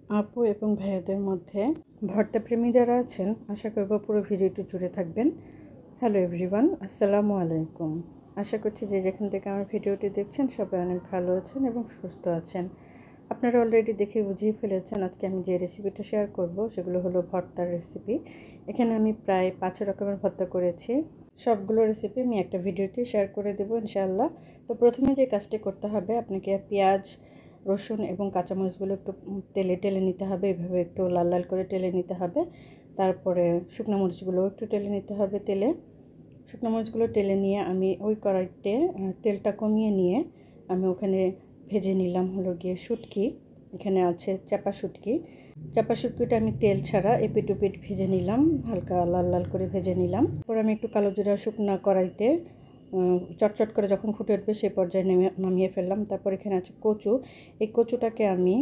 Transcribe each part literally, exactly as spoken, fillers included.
আপু এবং ভাইয়াদের মধ্যে ভর্তা প্রেমী যারা আছেন আশা করব পুরো ভিডিওটি জুড়ে থাকবেন। হ্যালো এভরিওয়ান, আসসালামু আলাইকুম। আশা করছি যে যেখান থেকে আমার ভিডিওটি দেখছেন সবাই অনেক ভালো আছেন এবং সুস্থ আছেন। আপনারা অলরেডি দেখে বুঝিয়ে ফেলেছেন আজকে আমি যে রেসিপিটা শেয়ার করব সেগুলো হলো ভর্তার রেসিপি। এখানে আমি প্রায় পাঁচ রকমের ভর্তা করেছি। সবগুলো রেসিপি আমি একটা ভিডিওতে শেয়ার করে দেবো ইনশাআল্লাহ। তো প্রথমে যে কাজটি করতে হবে, আপনাকে পেঁয়াজ, রসুন এবং কাঁচামরিচগুলো একটু তেলে টেলে নিতে হবে, এভাবে একটু লাল লাল করে টেলে নিতে হবে। তারপরে শুকনো মরিচগুলো একটু টেলে নিতে হবে তেলে। শুকনো মরিচগুলো টেলে নিয়ে আমি ওই কড়াইতে তেলটা কমিয়ে নিয়ে আমি ওখানে ভেজে নিলাম হলো গিয়ে শুটকি। এখানে আছে চাপা শুটকি। চাপা শুটকিটা আমি তেল ছাড়া এপিট ওপিট ভেজে নিলাম, হালকা লাল লাল করে ভেজে নিলাম। পরে আমি একটু কালো জিরা শুকনা কড়াইতে চটচট করে যখন ফুটে উঠবে সেই পর্যায়ে নেমে নামিয়ে ফেললাম। তারপর এখানে আছে কচু। এই কচুটাকে আমি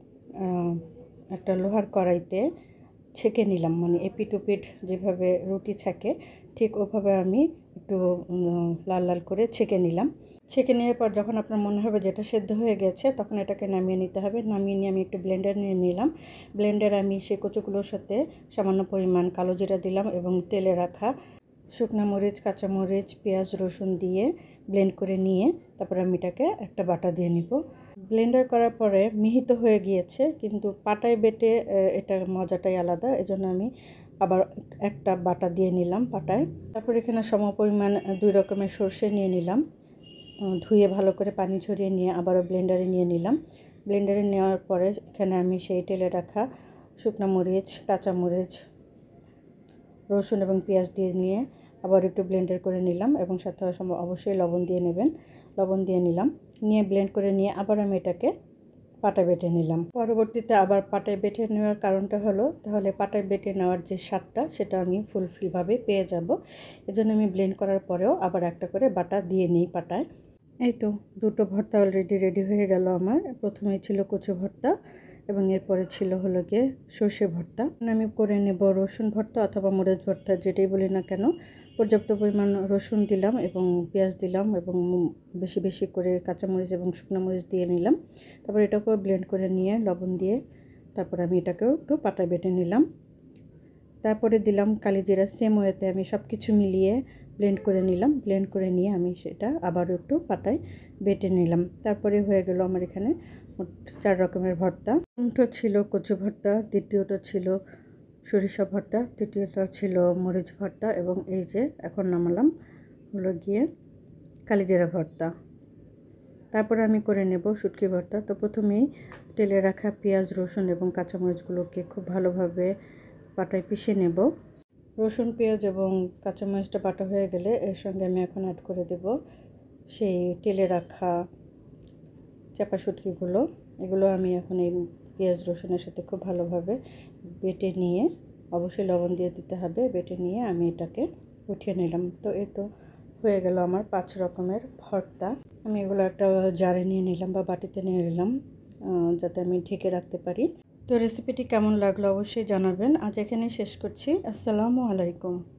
একটা লোহার কড়াইতে ছেঁকে নিলাম, মানে এপিট ওপিট যেভাবে রুটি ছাঁকে ঠিক ওভাবে আমি একটু লাল লাল করে ছেঁকে নিলাম। ছেঁকে নেওয়ার পর যখন আপনার মনে হবে যেটা সেদ্ধ হয়ে গেছে তখন এটাকে নামিয়ে নিতে হবে। নামিয়ে নিয়ে আমি একটু ব্লেন্ডার নিয়ে নিলাম। ব্লেন্ডারে আমি সেই কচুগুলোর সাথে সামান্য পরিমাণ কালো জিরা দিলাম এবং তেলে রাখা শুকনো মরিচ, কাঁচামরিচ, পেঁয়াজ, রসুন দিয়ে ব্লেন্ড করে নিয়ে তারপরে আমি এটাকে একটা বাটা দিয়ে নিব। ব্লেন্ডার করার পরে মিহিত হয়ে গিয়েছে, কিন্তু পাটায় বেটে এটার মজাটাই আলাদা, এজন্য আমি আবার একটা বাটা দিয়ে নিলাম পাটায়। তারপর এখানে সমপরিমাণ দুই রকমের সরষে নিয়ে নিলাম, ধুয়ে ভালো করে পানি ঝরিয়ে নিয়ে আবারও ব্লেন্ডারে নিয়ে নিলাম। ব্লেন্ডারে নেওয়ার পরে এখানে আমি সেই তেলে রাখা শুকনো মরিচ, কাঁচামরিচ, রসুন এবং পেঁয়াজ দিয়ে নিয়ে আবার একটু ব্লেন্ডার করে নিলাম এবং সাথে অবশ্যই লবণ দিয়ে নেবেন। লবণ দিয়ে নিলাম, নিয়ে ব্লেন্ড করে নিয়ে আবার আমি এটাকে পাটায় বেটে নিলাম। পরবর্তীতে আবার পাটায় বেটে নেওয়ার কারণটা হলো তাহলে পাটায় বেটে নেওয়ার যে স্বাদটা সেটা আমি ফুলফিলভাবে পেয়ে যাব। এজন্য আমি ব্লেন্ড করার পরেও আবার একটা করে বাটা দিয়ে নিই পাটায়। এই তো দুটো ভর্তা অলরেডি রেডি হয়ে গেল আমার। প্রথমে ছিল কচু ভর্তা এবং এরপরে ছিল হলো গিয়ে সর্ষে ভর্তা। আমি করে নেব রসুন ভর্তা অথবা মরিচ ভর্তা, যেটাই বলি না কেন। পর্যাপ্ত পরিমাণ রসুন দিলাম এবং পেঁয়াজ দিলাম এবং বেশি বেশি করে কাঁচামরিচ এবং শুকনো মরিচ দিয়ে নিলাম। তারপর এটাকেও ব্লেন্ড করে নিয়ে লবণ দিয়ে তারপর আমি এটাকেও একটু পাটায় বেটে নিলাম। তারপরে দিলাম কালি জিরা। সেম ওয়েতে আমি সব কিছু মিলিয়ে ব্লেন্ড করে নিলাম। ব্লেন্ড করে নিয়ে আমি সেটা আবারও একটু পাটায় বেটে নিলাম। তারপরে হয়ে গেল আমার এখানে চার রকমের ভর্তা। প্রথমটা ছিল কচু ভর্তা, দ্বিতীয়টা ছিল সরিষা ভর্তা, তৃতীয়টা ছিল মরিচ ভর্তা এবং এই যে এখন নামালাম হলো গিয়ে কালিজিরা ভর্তা। তারপরে আমি করে নেব শুটকি ভর্তা। তো প্রথমেই তেলে রাখা পেঁয়াজ, রসুন এবং কাঁচামরিচগুলোকে খুব ভালোভাবে পাটায় পিষে নেব। রসুন, পেঁয়াজ এবং কাঁচামরিচটা বাটা হয়ে গেলে এর সঙ্গে আমি এখন অ্যাড করে দেব সেই তেলে রাখা চাপা শুটকিগুলো। এগুলো আমি এখন এই পেঁয়াজ রসুনের সাথে খুব ভালোভাবে বেটে নিয়ে, অবশ্যই লবণ দিয়ে দিতে হবে, বেটে নিয়ে আমি এটাকে উঠিয়ে নিলাম। তো এই তো হয়ে গেল আমার পাঁচ রকমের ভর্তা। আমি এগুলো একটা জারে নিয়ে নিলাম বা বাটিতে নিয়ে নিলাম যাতে আমি ঢেকে রাখতে পারি। তো রেসিপিটি কেমন লাগলো অবশ্যই জানাবেন। আজ এখানেই শেষ করছি। আসসালামু আলাইকুম।